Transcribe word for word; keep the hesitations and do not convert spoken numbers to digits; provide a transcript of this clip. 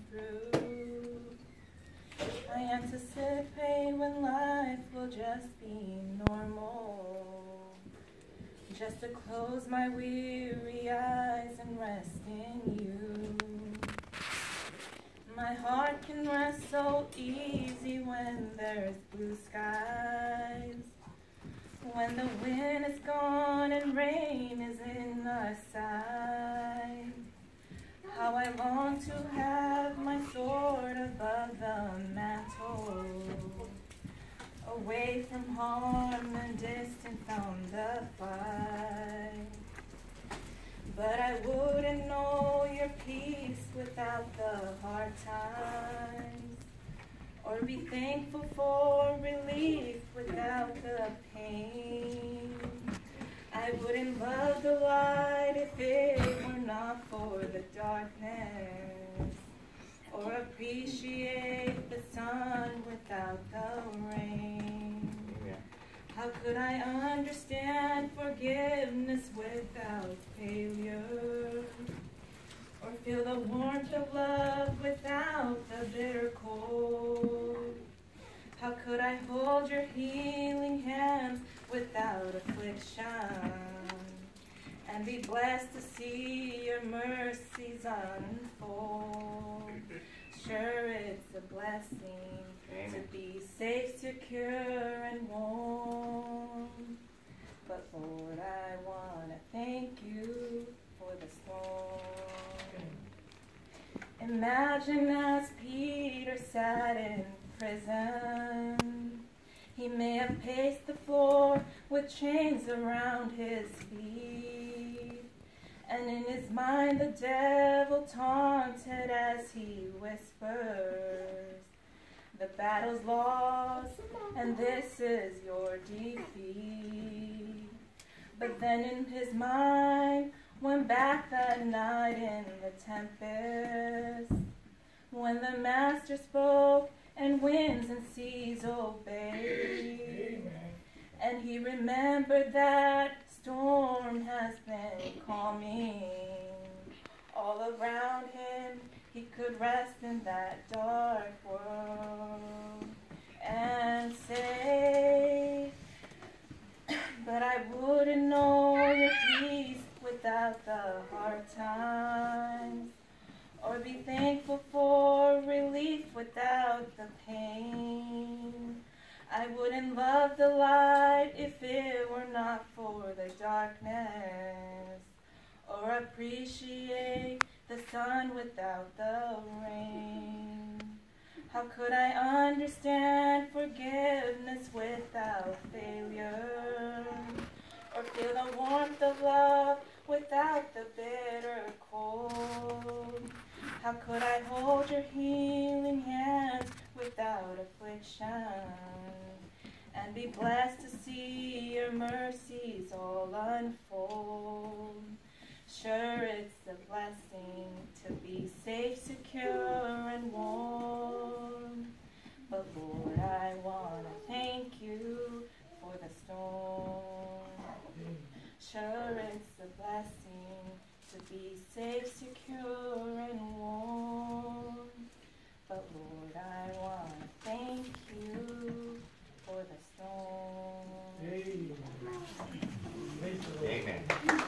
through. I anticipate when life will just be normal, just to close my weary eyes and rest in you. My heart can rest so easy when there's blue skies, when the wind is gone and rain is in our sight. How I long to have my sword above the mantle, away from harm and distant from the fight. But I wouldn't know your peace without the hard times, or be thankful for relief without the pain. I wouldn't love the light if it were not for the darkness, or appreciate the sun without the rain. How could I understand forgiveness without failure, or feel the warmth of love without the bitter cold? How could I hold your healing hands without affliction, and be blessed to see your mercies unfold? Sure, it's a blessing Amen. To be safe, secure, and warm. But Lord, I want to thank you for the storm. Imagine as Peter sat in prison, he may have paced the floor with chains around his feet, and in his mind the devil taunted as he whispers, the battle's lost and this is your defeat. But then in his mind went back that night in the tempest, when the master spoke and winds and seas obeyed. And he remembered that storm has been calming all around him. He could rest in that dark world and say, but I wouldn't know your peace without the hard times, or be thankful for relief without the pain. I wouldn't love the light if it were not for the darkness, or appreciate the sun without the rain. How could I understand forgiveness without failure, or feel the warmth of love without the bitter cold? How could I hold your healing hands without affliction, and be blessed to see your mercies all unfold? Sure, it's a blessing to be safe, secure, and warm. But Lord, I want to thank you for the storm. Sure, it's a blessing to be safe, secure, and warm. But Lord, I want to thank you for the storm. Amen. Amen.